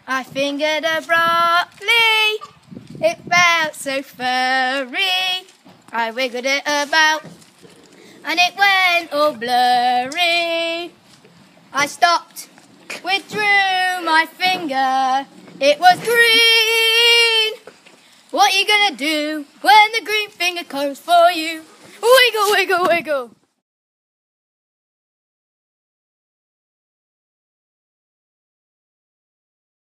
I fingered a broccoli, it felt so furry. I wiggled it about and it went all blurry. I stopped, withdrew my finger, it was green. What are you gonna do when the green finger comes for you? Wiggle, wiggle, wiggle.